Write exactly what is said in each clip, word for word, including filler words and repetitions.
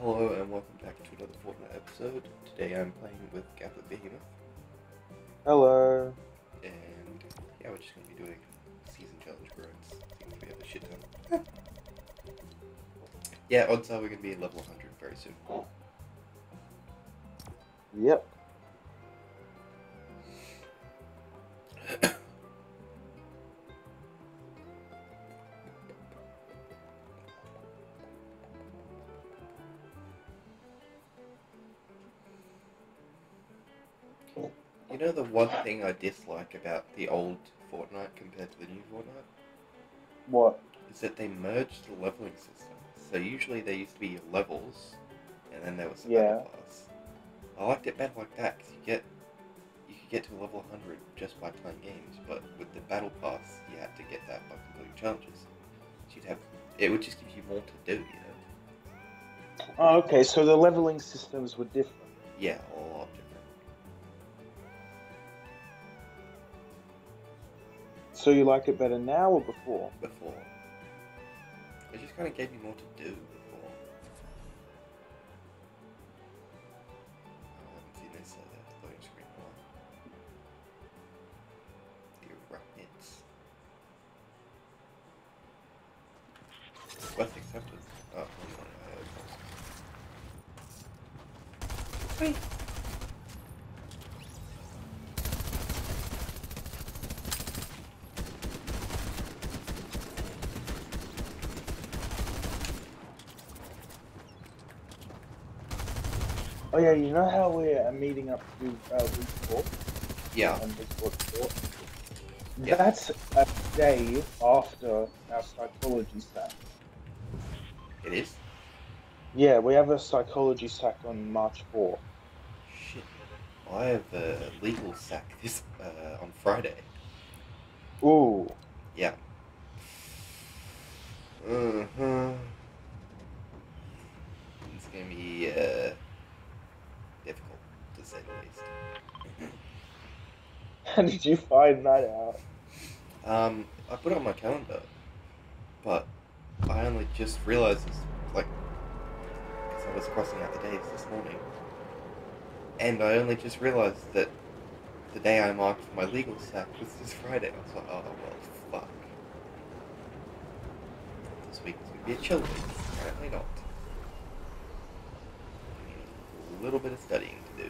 Hello and welcome back to another Fortnite episode. Today I'm playing with Gablet Behemoth. Hello. And yeah, we're just going to be doing season challenge grids. Seems we have a shit ton. Yeah, odds are we're going to be level one hundred very soon. Yep. You know the one thing I dislike about the old Fortnite compared to the new Fortnite? What? Is that they merged the leveling system. So usually there used to be levels, and then there was the Yeah. battle pass. I liked it better like that, because you get you could get to level one hundred just by playing games, but with the battle pass you had to get that by completing challenges. So you'd have, it would just give you more to do, you know? Oh, okay, so the leveling systems were different. Yeah, a lot different. So you like it better now or before? Before. It just kind of gave me more to do before. I haven't seen this uh, loading screen in a while. The arachnids. Quest accepted. Oh, hold on. Uh, Wait. Oh yeah, you know how we're meeting up to do uh, week four? Yeah. And week four, four? Yeah. That's a day after our psychology sack. It is? Yeah, we have a psychology sack on March fourth. Shit. I have a legal sack this uh, on Friday. Ooh. Yeah. Uh-huh. It's gonna be uh, difficult, to say the least. How did you find that out? Um, I put it on my calendar, but I only just realised this, like, because I was crossing out the days this morning, and I only just realised that the day I marked for my legal sack was this Friday. I was like, oh, well, fuck. This week is going to be a chill week. Apparently not. A little bit of studying to do.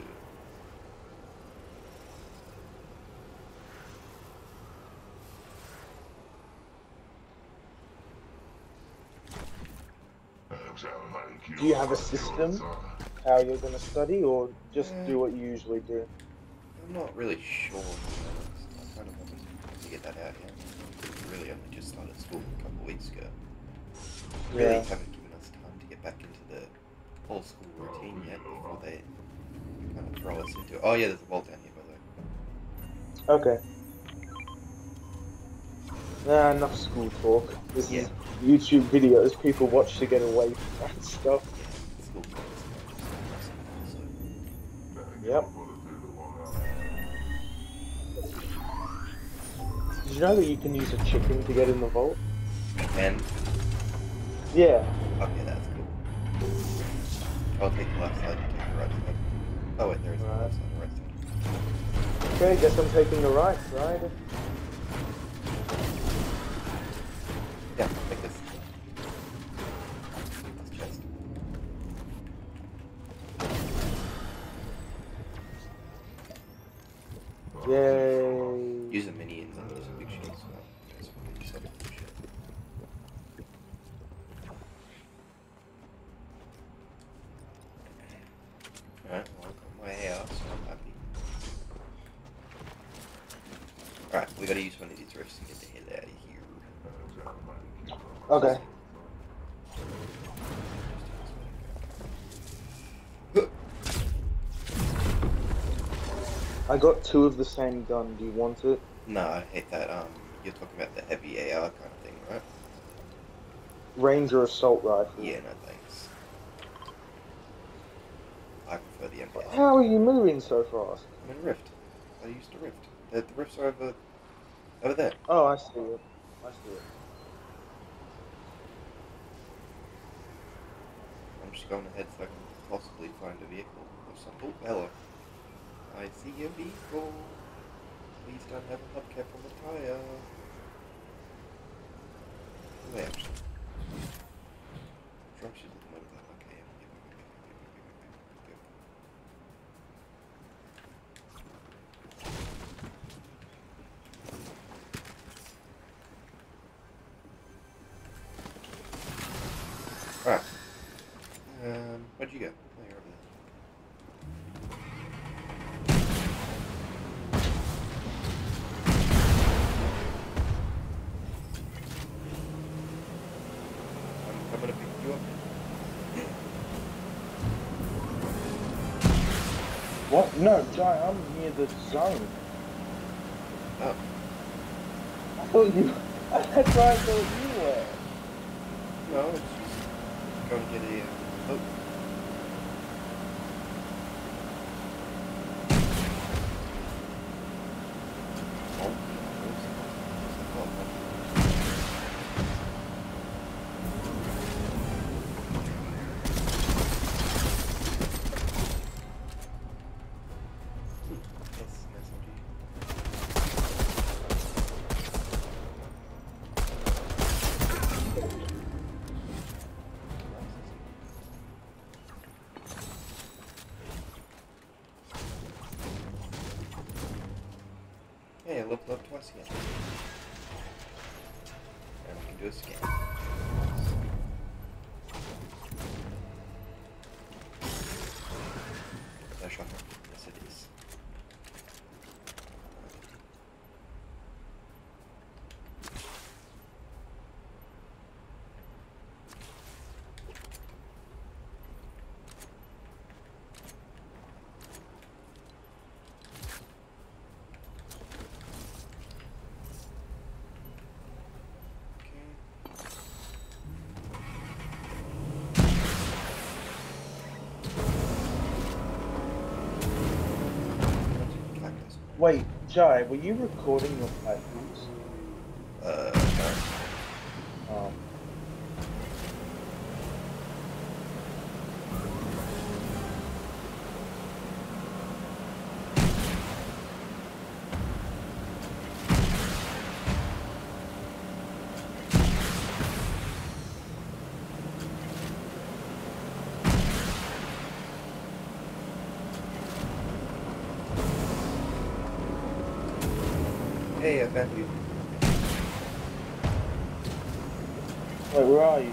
Do you have a system how you're going to study, or just Uh, do what you usually do? I'm not really sure, to be honest. I kind of wanted to get that out here. We really only just started school a couple of weeks ago. Really Yeah. haven't given us time to get back into the whole school routine yet before they kind of throw us into it. Oh yeah, there's a wall down here, by the way. Okay. Nah, enough school talk. This Yeah. is YouTube videos people watch to get away from that stuff. Yeah, school so. Yep. Did you know that you can use a chicken to get in the vault? And Yeah. okay, that's cool. I'll take the left side, you take the right side. Oh wait, there is no Right. left side, the right side. Okay, guess I'm taking the right side. Yeah, take this. This chest. Yay. Use the minions and use the big shields. So that's what you said. Alright, well, I got my hair, so I'm happy. Alright, we gotta use one of these rifts to get the hell out of here. Okay. I got two of the same gun. Do you want it? No, I hate that. Um, you're talking about the heavy A R kind of thing, right? Ranger assault rifle. Yeah, no thanks. I prefer the M P S. How are you moving so fast? I'm in Rift. I used a Rift. The, the Rifts are over, over there. Oh, I see it. I see it. I'm just going ahead so I can possibly find a vehicle or something. Oh, hello. I see a vehicle. Please don't have a hubcap on the tire. Oh, wait, actually. Drum should look like that. Okay, yep, yep, yep, yep, yep, yep, yep. Alright. Um, where'd you go? Oh, you're over there. I'm gonna pick you up. What? No, Jai, I'm near the zone. Oh. I thought you... That's where I thought you were. No, it's just go and get a uh, boat. Oh, hey, I leveled up twice again. And we can do a scan. No shotgun. Yes, it is. Wait, Jai, were you recording your playthroughs? Uh, no. Um... Hey, I found you. Wait, where are you?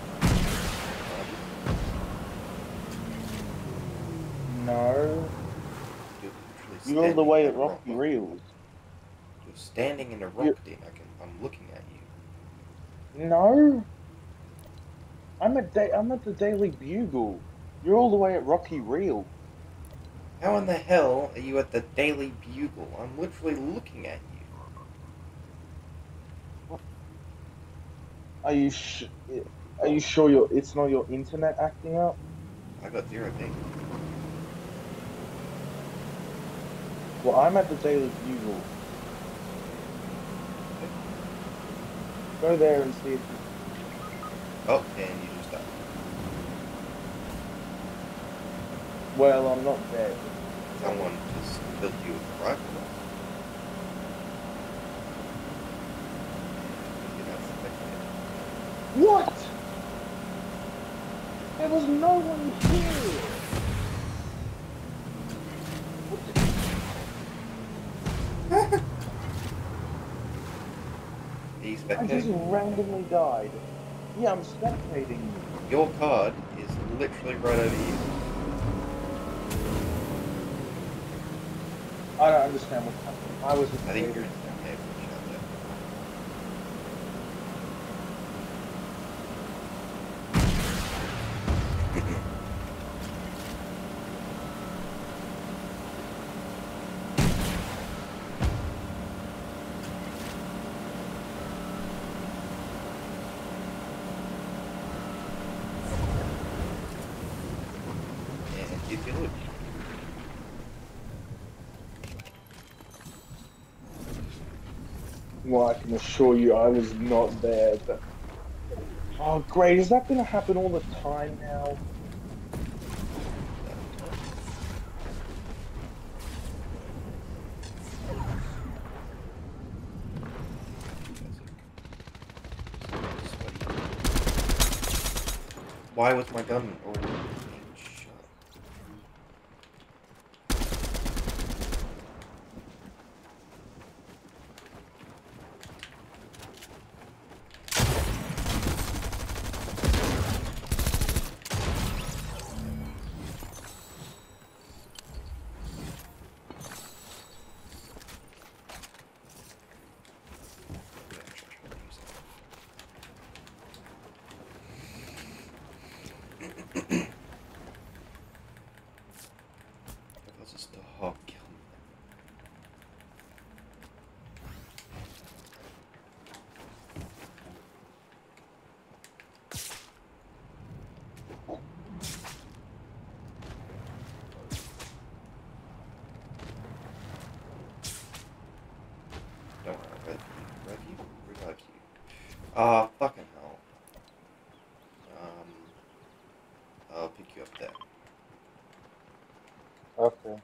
No. You're all the way at Rocky Reels. You're standing in a rock, Dean. I can, I'm looking at you. No. I'm at da I'm at the Daily Bugle. You're all the way at Rocky Reel. How in the hell are you at the Daily Bugle? I'm literally looking at you. What? Are you sh Are you sure your it's not your internet acting up? I got zero ping. Well, I'm at the Daily Bugle. Go there and see if you... Oh, and you just died. Well, I'm not dead. Someone just killed you with a rifle. What? There was no one here. He's I just randomly died. Yeah, I'm spectating you. Your card is literally right over here. I don't understand what's happening. I was. I think you're in the cave. Shut up. And you feel it. Well, I can assure you I was not there, but... Oh, great. Is that going to happen all the time now? Why was my gun already being shot? That's just a hog kill. Don't worry, I'll rev you, rev you, revive you. Ah, fucking hell. Um, I'll pick you up there. Okay.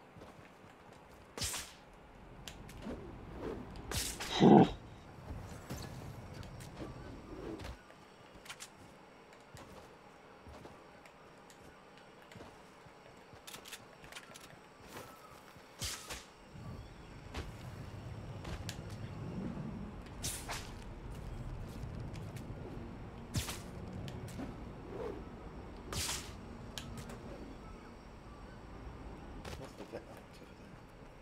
What's the vent out over there?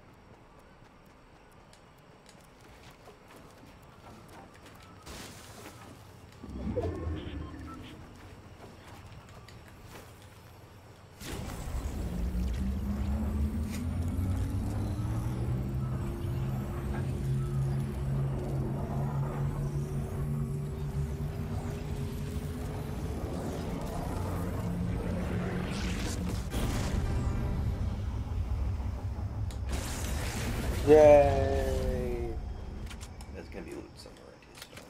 Yay! There's gonna be loot somewhere around here, so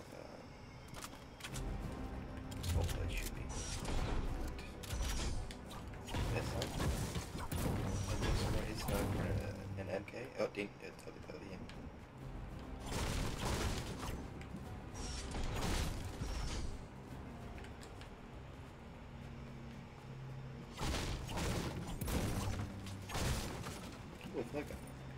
uh, hopefully it should be. There's some. And there's somewhere here, so uh, an M K. Oh, ding, it's over there. Yeah. What's that guy?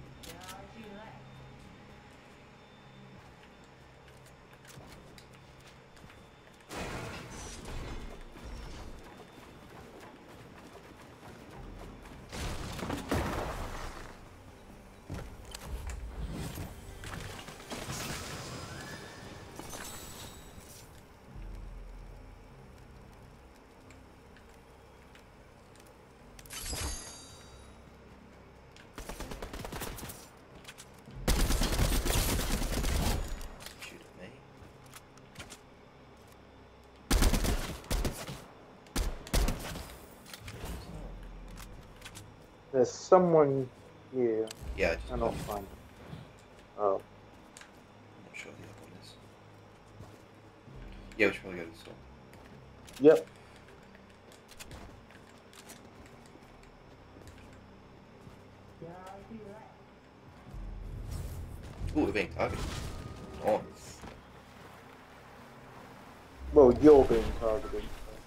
Shoot at me. There's someone here. Yeah, I just I don't find it. Oh. I'm not sure the other one is. Yeah, we should probably go to the store. Yep. Ooh, we're being targeted. Nice. Well, you're being targeted.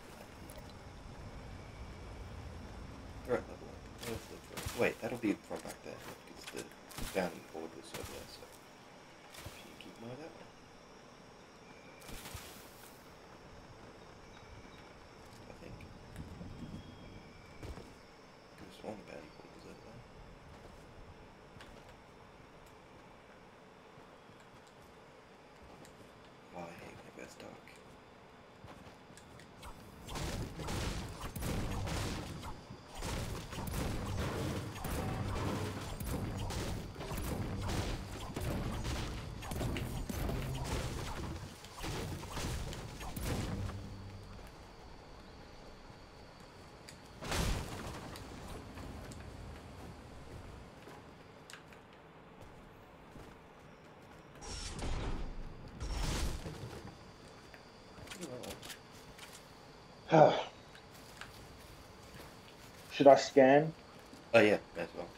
Threat level. Where's the threat? Wait, that'll be from back there. Because the bounding board was over there, so. Should you keep an eye that way? I think. Could have sworn the bounding board was over there. Oh, I hate when it gets dark. Should I scan? Oh yeah, may as well.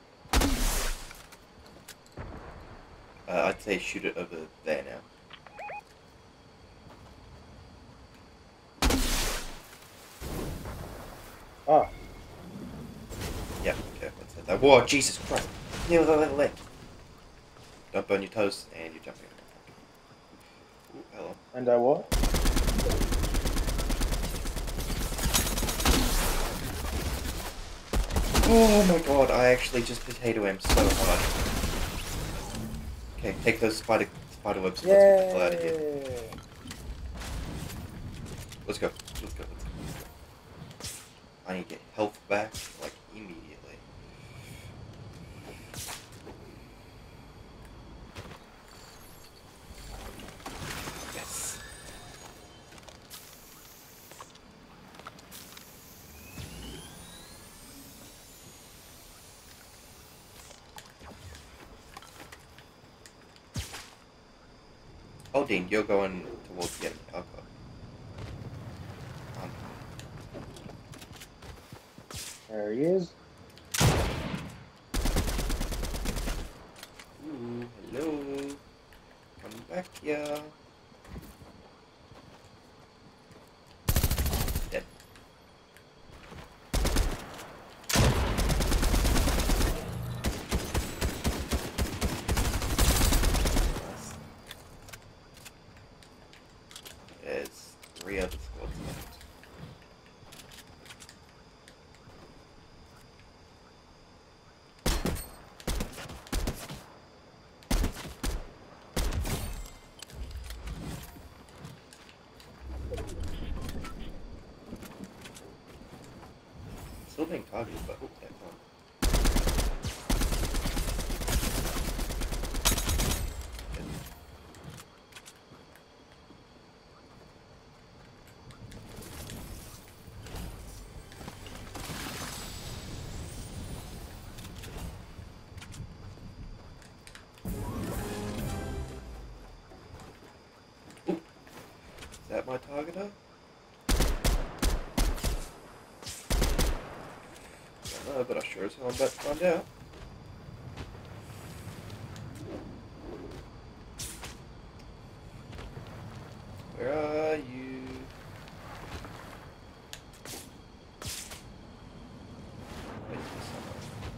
Uh, I'd say shoot it over there now. Ah, Yeah, okay, let's hit that. Whoa, Jesus Christ. No, no, no, no. Don't burn your toes, and you're jumping. Ooh, hello. and I what? Oh my god, I actually just potato him so hard. Okay, take those spider spider webs and let's get the hell out of here. Yeah. Let's go. Let's go. Let's go. Let's go. I need to get health back, like, immediately. Yes. Oh, Dean, you're going towards the enemy. Oh, God. Um, There he is. ooh, hello. Come back here. Dead. Nice. There's three other squads left. Still being targeted, but oh, yeah, come on. Ooh, is that my targeter? I don't know, but I sure as hell am about to find out. Where are you? Wait, there's someone.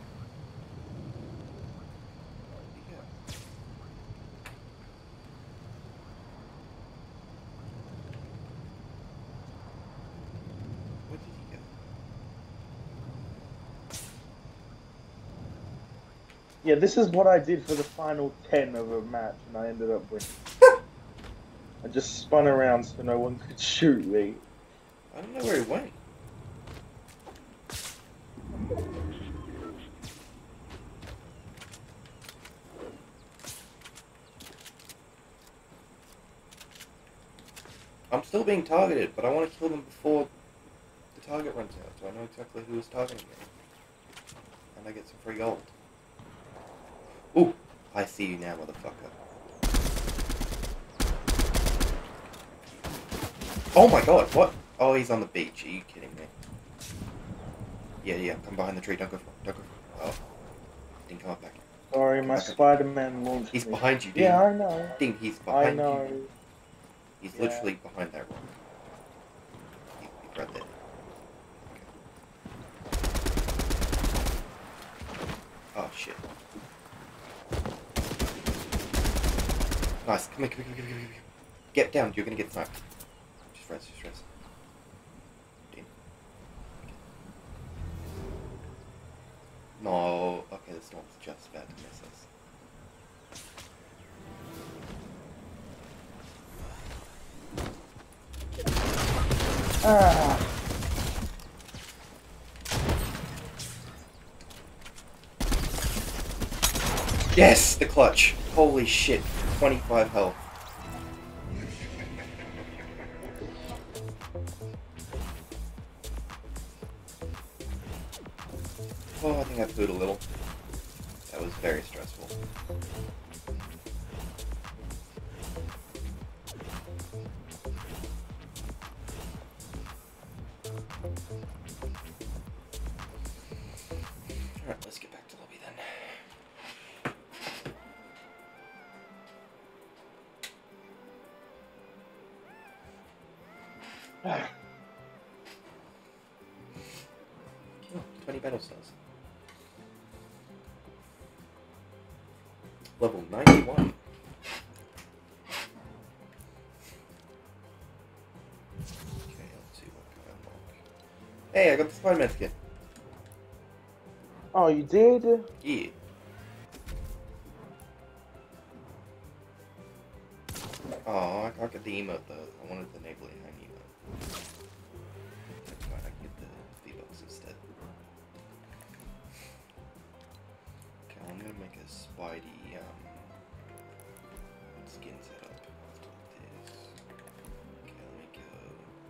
Where did he go? Where did he go? Yeah, this is what I did for the final ten of a match, and I ended up winning. I just spun around so no one could shoot me. I don't know where he went. I'm still being targeted, but I want to kill them before the target runs out, so I know exactly who is targeting me. And I get some free gold. Ooh, I see you now, motherfucker. Oh my god, what? Oh, he's on the beach. Are you kidding me? Yeah, yeah, come behind the tree. Don't go for it. Don't go for it. Oh, Dean, come up back. Sorry, Come my back up. Spider-Man launched He's me. behind you, Dean. Yeah, I know. Dean, he's I behind know. you. He's Yeah. literally behind that rock. He, he's right there. Okay. Oh, shit. Nice. Come here, come here, come here, come here, come here. Get down. You're gonna get sniped. Just rest, just rest. Dean. No. Okay, the storm's just about to miss us. Ah. Yes! The clutch! Holy shit. twenty-five health. Oh, I think I pooed a little. That was very stressful. Alright, let's get back to lobby then. Oh, twenty battle stars. Level ninety-one. Okay, let's see what can I unlock. Hey, I got the Spider-Man skin. Oh, you did? Yeah. Oh, I can't get the emote though. I wanted the enable hang emote. Never mind, I can get the V-Bucks instead. Okay, I'm gonna make a Spidey um, skin setup. Let's do this. Okay, let me go.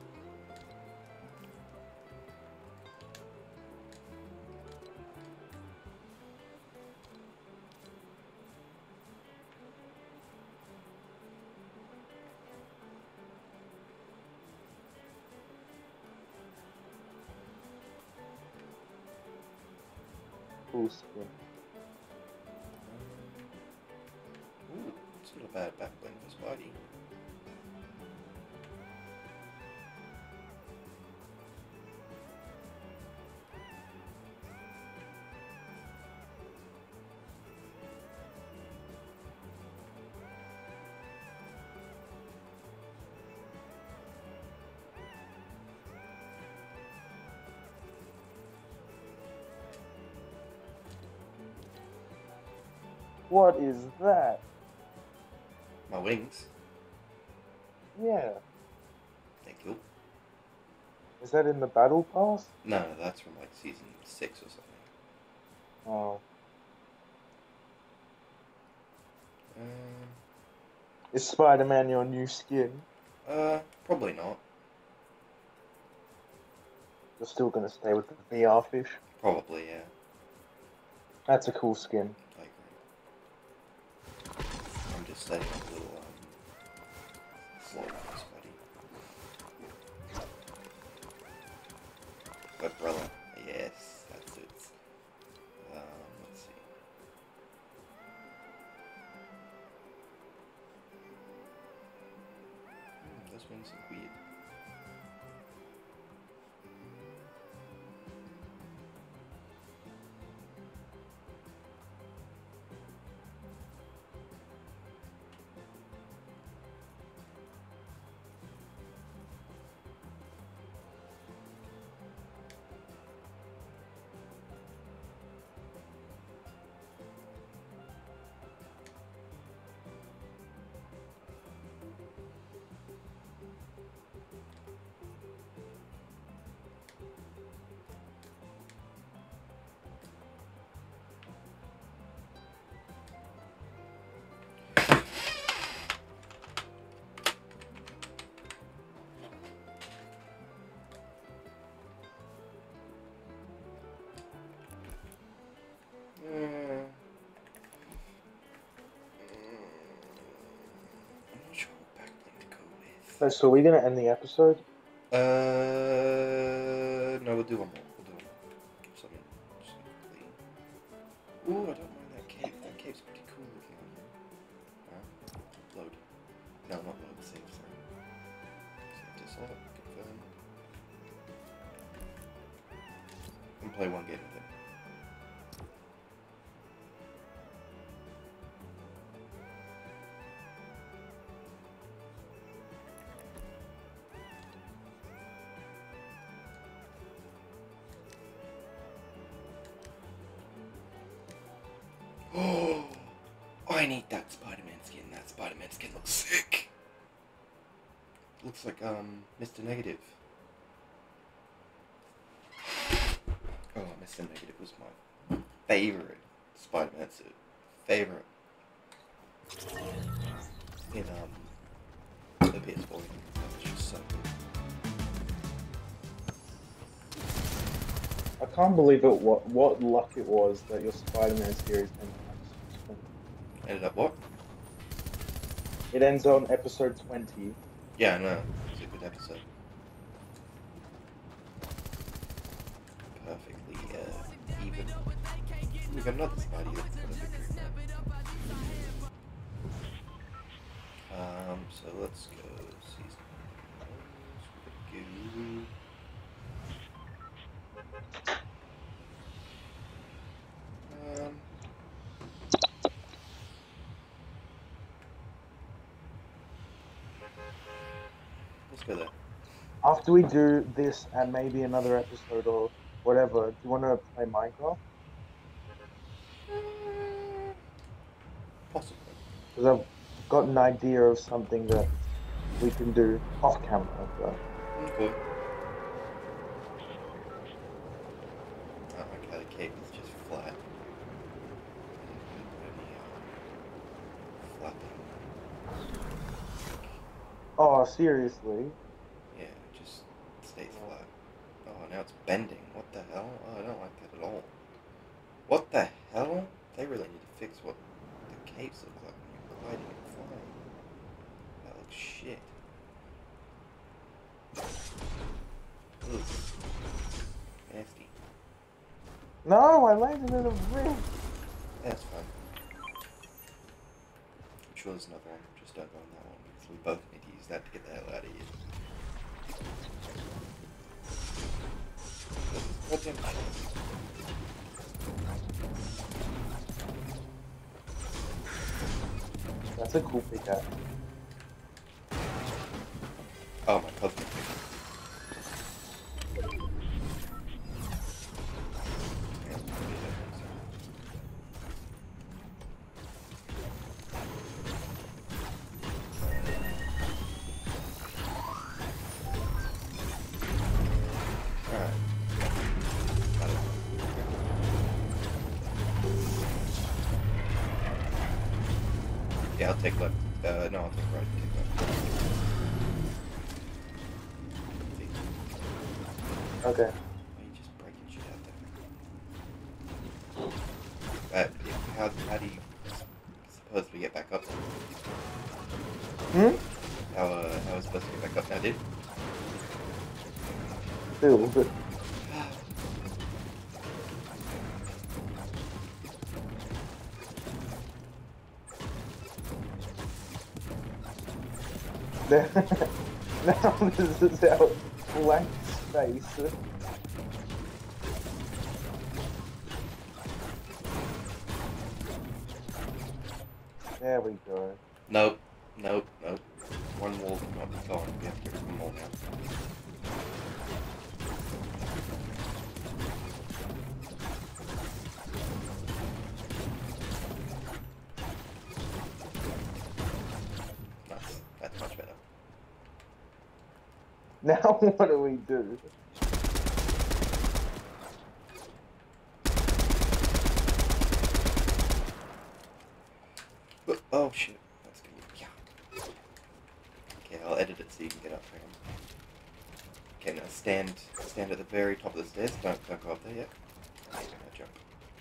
Cool skin. Ooh, it's not a bad backbling for Spidey. What is that? My wings. Yeah. Thank you. Is that in the battle pass? No, that's from like season six or something. Oh. Um, Is Spider-Man your new skin? uh, probably not. You're still gonna stay with the V R fish? Probably, yeah. That's a cool skin. I agree. I'm just setting up a little um slot for Spidey. Umbrella. Yes, that suits. Um, let's see. Hmm, those wings look weird. Uh, I'm not sure what backbling to go with. So, so are we gonna end the episode? Uh, no, we'll do one more. We'll do one more. Something, something clean. Ooh, I don't mind that cape. That cape's pretty cool looking on you. Huh? Load. No, not load. Save, sorry. Save this all. Confirm. And play one game with him. Oh, I need that Spider-Man skin. That Spider-Man skin looks sick. Looks like um Mister Negative. Oh, Mister Negative was my favorite Spider-Man suit. Favorite. In um the P S four. That was just so good. I can't believe it. What what luck it was that your Spider-Man series ended on episode twenty. Ended up what? It ends on episode twenty. Yeah, I know. It's a good episode. Perfectly uh, even. We got another Spidey that's got a victory map. Um, so let's go season. So we're gonna go. go there. After we do this and maybe another episode or whatever, do you want to play Minecraft? Uh, possibly. Because I've got an idea of something that we can do off camera. But Okay. Oh, okay, the cape is just flat. Any, uh, flapping. oh, seriously? Yeah, it just stays flat. Oh, now it's bending. What the hell? Oh, I don't like that at all. What the hell? They really need to fix what the capes look like when you're gliding and flying. That looks shit. Ugh. Nasty. No, I landed in a rift. That's fine. I'm sure there's another one. Just don't go on that one because we both need to use that to get the hell out of here. Goddamn shit. That's a cool pickaxe. Oh, my cousin. Yeah, I'll take left. Uh, no, I'll take right. Take left. Okay. Why are you just breaking shit out there? Uh, yeah, how, how do you suppose we get back up there? Hmm? How, uh, how are we supposed to get back up now, dude? Still, but now this is our blank space. There we go. Nope. Nope. Nope. One wall cannot be gone. We have to get one more now. Nice. That's much better. Now what do we do? But, oh shit. That's gonna be. Yeah. Okay, I'll edit it so you can get up there. Okay, now stand stand at the very top of the stairs. Don't, don't go up there yet. Okay, now jump.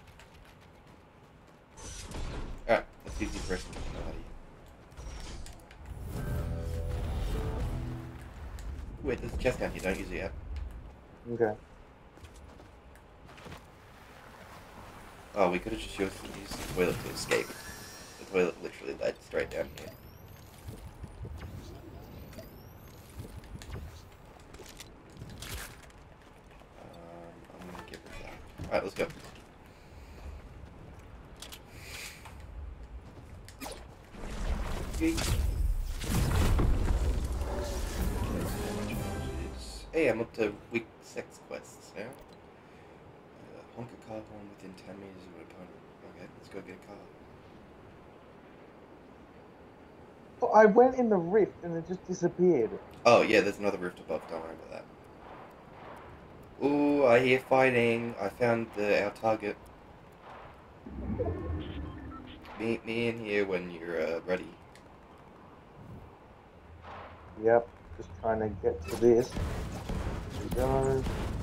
Alright, let's use these rest of the out of you. Wait, there's a chest down here. Don't use it yet. Okay. Oh, we could have just used, used the toilet to escape. The toilet literally led straight down here. Um, I'm gonna get rid of that. Alright, let's go. Yeet. Hey, I'm up to week six quests now. Uh, honk a car horn within ten meters of an opponent. Okay, let's go get a car. But I went in the rift and it just disappeared. Oh, yeah, there's another rift above. Don't worry about that. Ooh, I hear fighting. I found the, our target. Meet me in here when you're uh, ready. Yep, just trying to get to this. Here we go.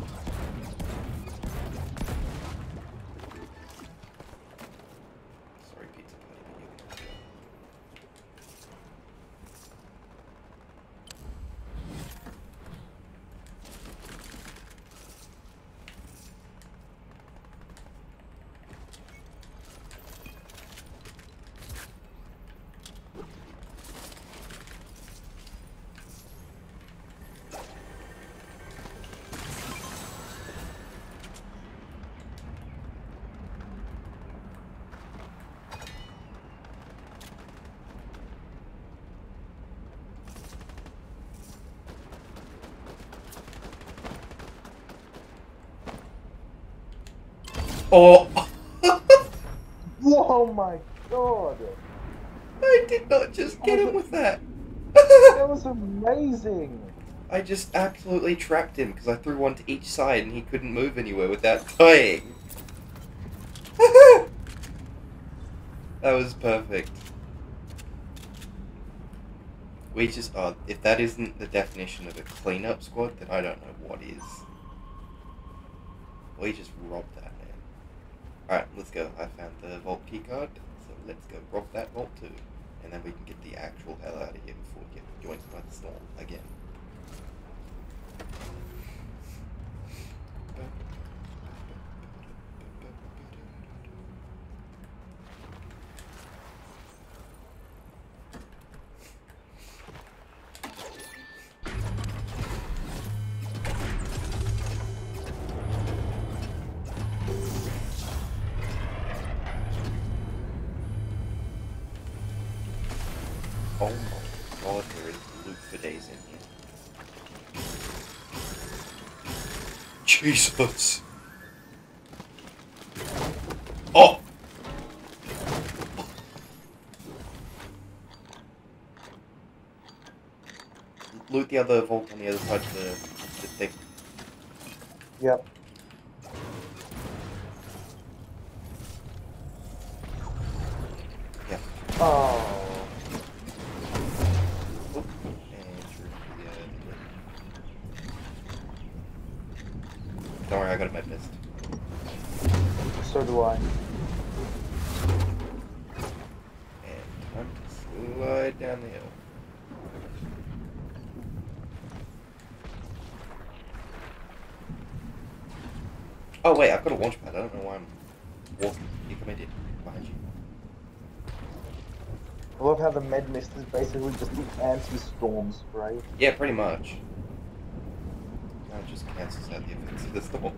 Sorry, pizza party, but you can have it. Oh! Oh my god! I did not just That get was, him with that. that was amazing! I just absolutely trapped him because I threw one to each side and he couldn't move anywhere without dying. That was perfect. We just, oh, if that isn't the definition of a cleanup squad, then I don't know what is. We just robbed that man. Alright, let's go. I found the vault key card, so let's go rob that vault too. And then we can get the actual hell out of here before we get joined by the storm again. Oh my god, there is loot for days in here. Jesus! Oh! Loot the other vault on the other side of the, the thing. Yep. Yeah. Oh. Oop. And through the, uh, the... Don't worry, I got a med mist. So do I. And time to slide down the hill. Oh wait, I've got a launch pad. I don't know why I'm walking. You come in here. Behind you. I love how the med mist is basically just the anti-storm spray. Yeah, pretty much. Now it just cancels out the effects of the storm.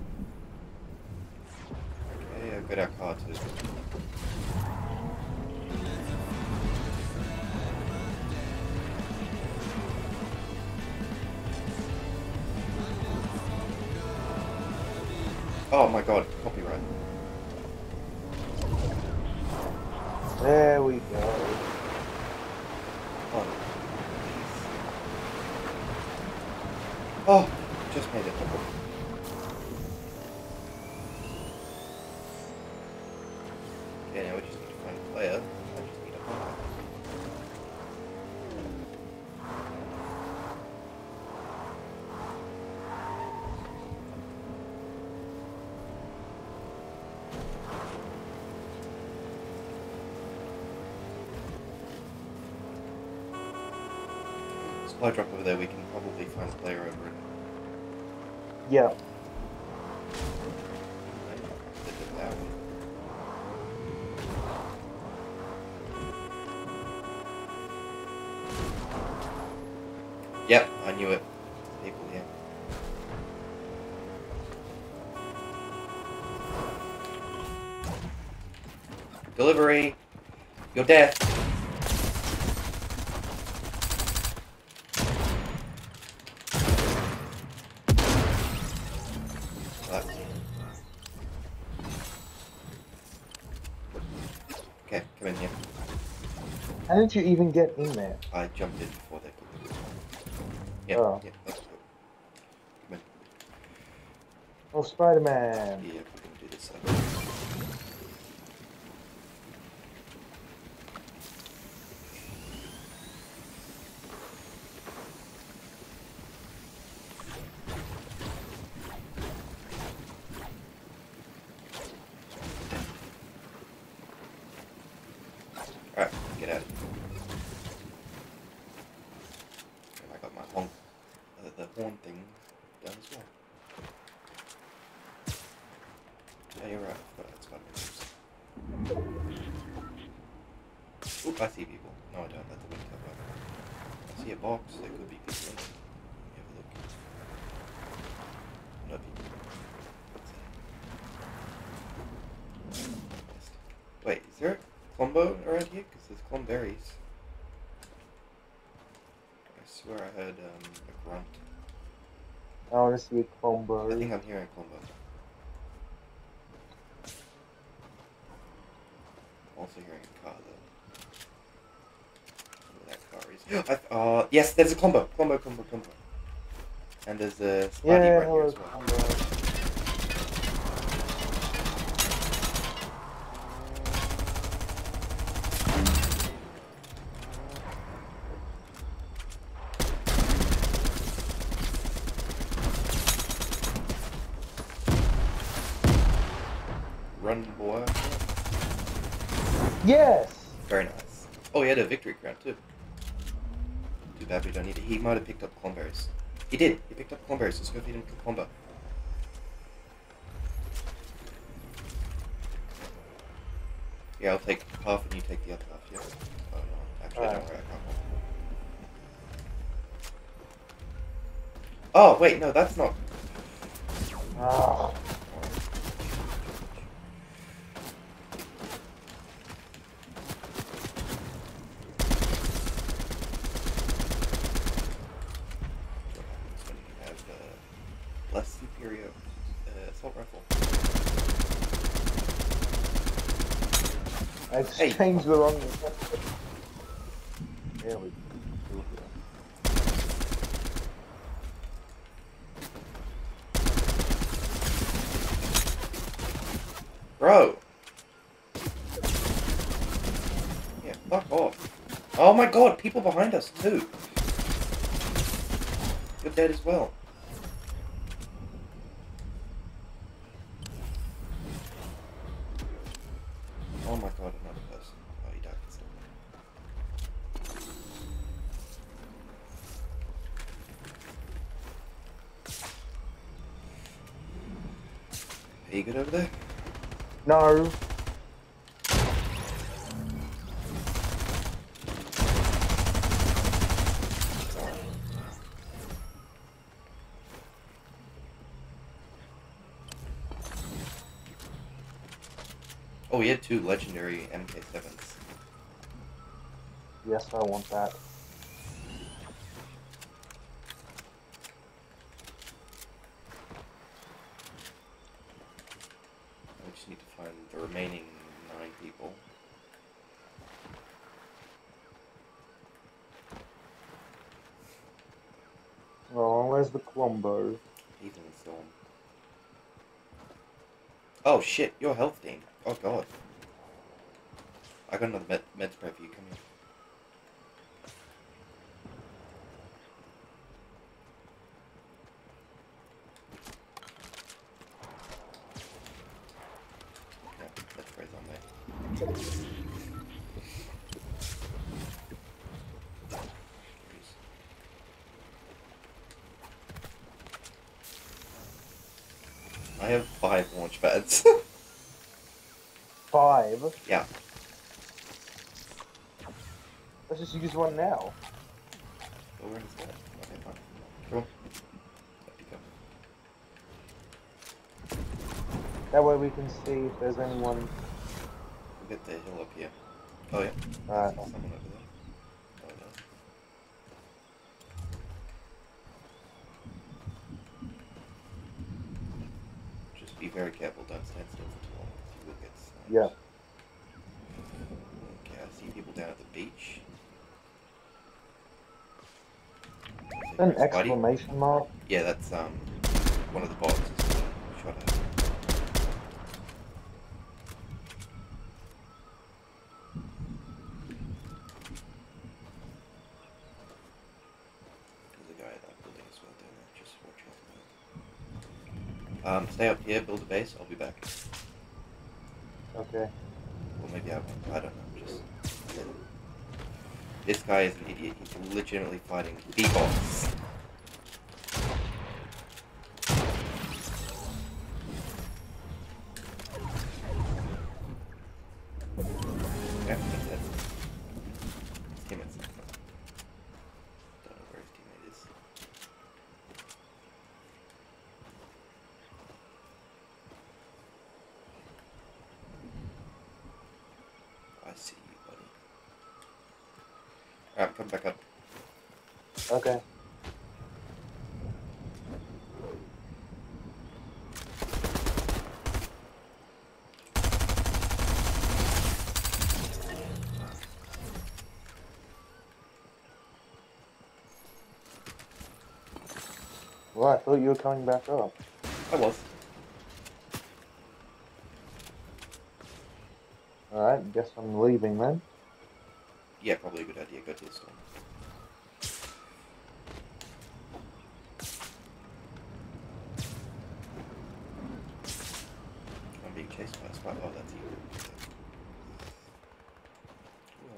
Okay, I've got our car too. Oh my god, copyright. There we go. Oh, oh, just made it. Okay, now we just need to find a player. I just need a hunter. Supply drop over there, we can probably find a player over it. Yeah. That one. Yep, I knew it. People here. Delivery! Your death! Okay, come in here. How did you even get in there? I jumped in before they could. Yep, Oh. yep, let's go. Come in. Oh, Spider-Man. Yeah, we're gonna do this. Uh, Alright, get out of here. And I got my honk, uh, the horn thing done as well. Yeah, you're right. I forgot that's what it is. Oop, I see people. No, I don't. That's a wind cover. I see a box. There could be people in it. Have a look. No people. Wait, is there a Clumbo around here? Because there's Clumberries. I swear I heard um, a grunt. I want to see a combo. I think I'm hearing Clumbo. also hearing a car though. Where that car is. I th uh, yes, there's a combo. Combo, combo, combo. And there's a Spidey Yeah, right here hello, as well. combo. Run, boy. Yes! Very nice. Oh, he had a victory crown too. Too bad we don't need it. He might have picked up Clomberries. He did. He picked up Clomberries. Let's go feed him to Clomber. Yeah, I'll take half and you take the other half, yeah? Oh no, actually, Alright. don't worry, I can't. Oh, wait, no, that's not... Ah. When you have uh, less superior uh, assault rifle. I exchanged Hey. the wrong. There we go. Bro! Yeah, fuck off. Oh my god, people behind us too! You're dead as well. Oh my god, another person. Oh, he died instantly. Are you good over there? No. Oh, he had two legendary M K sevens. Yes, I want that. We just need to find the remaining nine people. Oh, where's the Colombo? He's in the storm. Oh shit, your health Dean. Oh god. I got another med, med spray for you, come here. Yeah, med spray's on there. I have five launch pads. Five? Yeah. Let's just use one now. Oh, where is that? Okay, fine. Cool. Up you go. That way we can see if there's anyone. We'll get the hill up here. Oh yeah. Alright. There's someone over there. Oh no. Just be very careful, don't stand still for too long. You will get sniped. Yeah. Okay, I see people down at the beach. An Spidey? exclamation mark? Yeah, that's um one of the bots. Shot at. There's a guy at that building as well doing that. Just watch out. Um, stay up here, build a base. I'll be back. Okay. Or maybe I won't. I don't know. Just this guy is an idiot. He's legitimately fighting the bots. Yeah, that's it. His teammate's not fun. Don't know where his teammate is. I see you, buddy. Alright, come back up. Okay. Oh, I thought you were coming back up. I was. Alright, guess I'm leaving then. Yeah, probably a good idea. Go to the storm. I'm being chased by a spider. Oh, that's you. Well.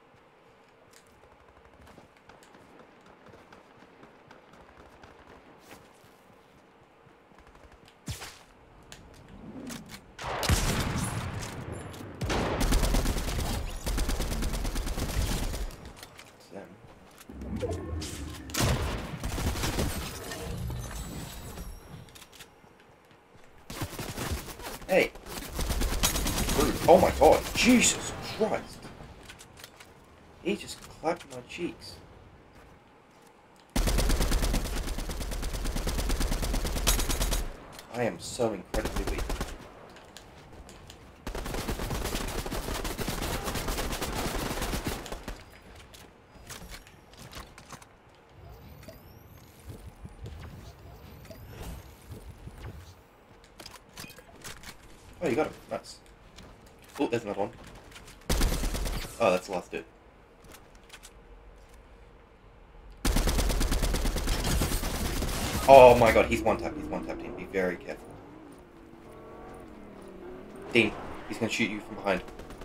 Hey! Rude. Oh my god, Jesus Christ! He just clapped my cheeks. I am so incredibly weak. Oh, you got him. Nice. Oh, there's another one. Oh, that's the last dude. Oh my god, he's one tapped. He's one tapped. Be very careful. Dean, he's gonna shoot you from behind.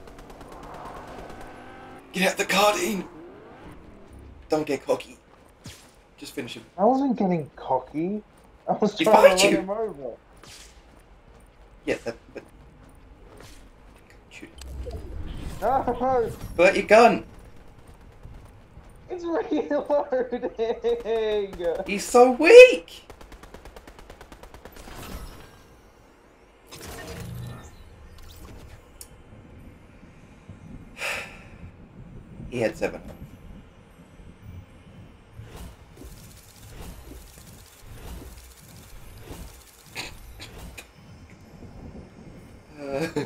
Get out the car, Dean! Don't get cocky. Just finish him. I wasn't getting cocky. I was He's trying to behind run you! him over. Yeah, that, but... Shoot him. No! Pull out your gun! It's reloading! He's so weak! He had seven. Uh...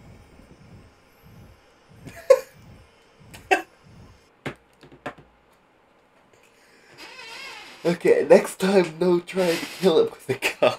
Okay, next time, no trying to kill him with a car.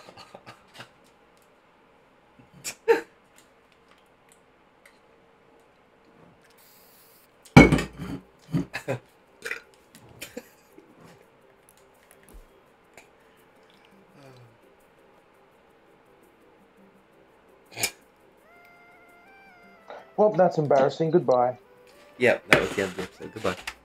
Well, that's embarrassing. Goodbye. Yeah, that was the end of the episode. Goodbye.